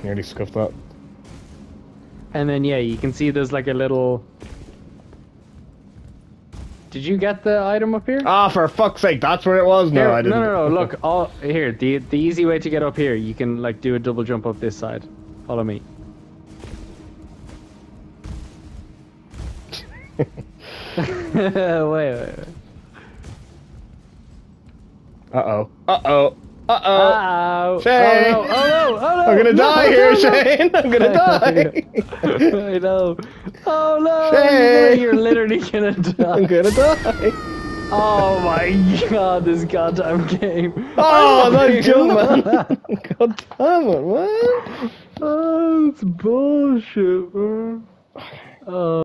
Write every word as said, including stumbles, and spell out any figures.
Nearly scuffed that. And then yeah, you can see there's like a little. Did you get the item up here? Ah, for fuck's sake, that's where it was? No, Here, I didn't. No, no, no. Look, all here. The the easy way to get up here, you can like do a double jump up this side. Follow me. wait, wait, wait. Uh-oh. Uh-oh. Uh-oh. Oh, Shane! Oh no! Oh no! Oh no! I'm gonna no, die no, here, no. Shane! I'm gonna die! I know. Oh no! Shane! You're literally gonna die. I'm gonna die! Oh my god, this goddamn game. Oh, I'm that jump, fucking- man! God damn it, man! Oh, it's bullshit, man. Oh.